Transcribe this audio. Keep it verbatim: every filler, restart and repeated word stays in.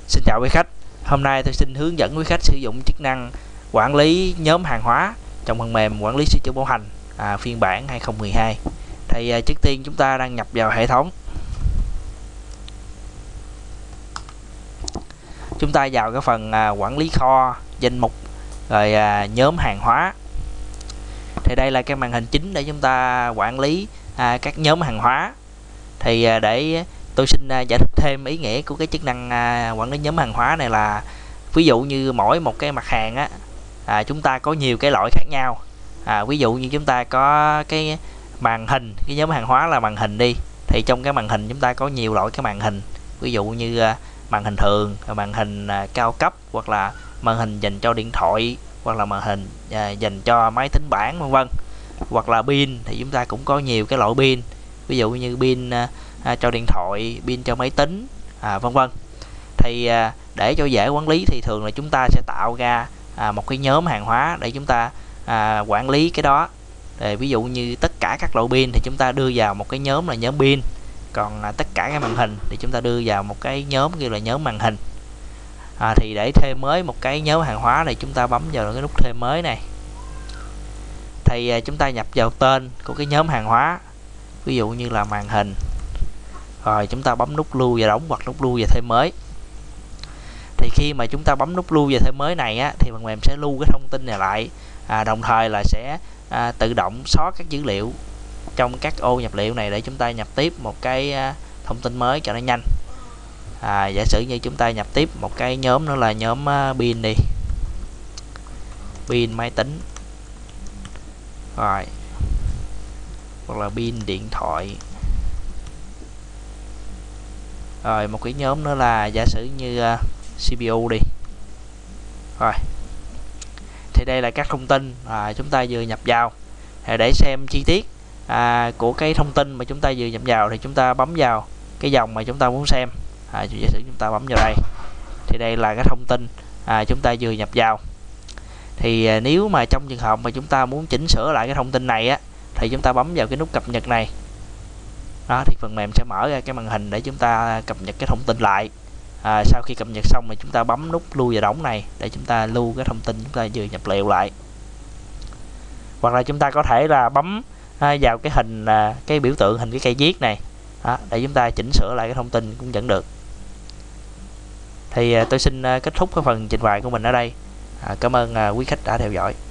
Xin chào quý khách, hôm nay tôi xin hướng dẫn quý khách sử dụng chức năng quản lý nhóm hàng hóa trong phần mềm quản lý sửa chữa bảo hành à, phiên bản hai không một hai. Thì à, trước tiên chúng ta đăng nhập vào hệ thống. Chúng ta vào cái phần à, quản lý kho, danh mục, rồi à, nhóm hàng hóa. Thì đây là cái màn hình chính để chúng ta quản lý à, các nhóm hàng hóa. Thì à, để tôi xin à, giải thích thêm ý nghĩa của cái chức năng à, quản lý nhóm hàng hóa này là ví dụ như mỗi một cái mặt hàng á, à, chúng ta có nhiều cái loại khác nhau. À, ví dụ như chúng ta có cái màn hình, cái nhóm hàng hóa là màn hình đi, thì trong cái màn hình chúng ta có nhiều loại cái màn hình, ví dụ như à, màn hình thường, màn hình à, cao cấp, hoặc là màn hình dành cho điện thoại, hoặc là màn hình à, dành cho máy tính bảng, vân vân. Hoặc là pin thì chúng ta cũng có nhiều cái loại pin, ví dụ như pin à, à, cho điện thoại, pin cho máy tính, à, vân vân. Thì à, để cho dễ quản lý thì thường là chúng ta sẽ tạo ra à, một cái nhóm hàng hóa để chúng ta à, quản lý cái đó. Thì ví dụ như tất cả các loại pin thì chúng ta đưa vào một cái nhóm là nhóm pin, còn à, tất cả cái màn hình thì chúng ta đưa vào một cái nhóm như là nhóm màn hình. À, thì để thêm mới một cái nhóm hàng hóa này, chúng ta bấm vào cái nút thêm mới này. Thì à, chúng ta nhập vào tên của cái nhóm hàng hóa, ví dụ như là màn hình, rồi chúng ta bấm nút lưu và đóng hoặc nút lưu và thêm mới. Thì khi mà chúng ta bấm nút lưu và thêm mới này á, thì phần mềm sẽ lưu cái thông tin này lại, à, đồng thời là sẽ à, tự động xóa các dữ liệu trong các ô nhập liệu này để chúng ta nhập tiếp một cái à, thông tin mới cho nó nhanh. À, giả sử như chúng ta nhập tiếp một cái nhóm nữa là nhóm uh, pin đi, pin máy tính, rồi hoặc là pin điện thoại, rồi một cái nhóm nữa là giả sử như uh, xê pê u đi. Rồi thì đây là các thông tin à, chúng ta vừa nhập vào. Thì để xem chi tiết à, của cái thông tin mà chúng ta vừa nhập vào thì chúng ta bấm vào cái dòng mà chúng ta muốn xem. À, giả sử chúng ta bấm vào đây thì đây là cái thông tin à, chúng ta vừa nhập vào. Thì à, nếu mà trong trường hợp mà chúng ta muốn chỉnh sửa lại cái thông tin này á, thì chúng ta bấm vào cái nút cập nhật này đó, thì phần mềm sẽ mở ra cái màn hình để chúng ta cập nhật cái thông tin lại. À, sau khi cập nhật xong thì chúng ta bấm nút lưu và đóng này để chúng ta lưu cái thông tin chúng ta vừa nhập liệu lại. Hoặc là chúng ta có thể là bấm à, vào cái hình à, cái biểu tượng hình cái cây viết này đó, để chúng ta chỉnh sửa lại cái thông tin cũng vẫn được. Thì à, tôi xin à, kết thúc cái phần trình bày của mình ở đây. À, cảm ơn à, quý khách đã theo dõi.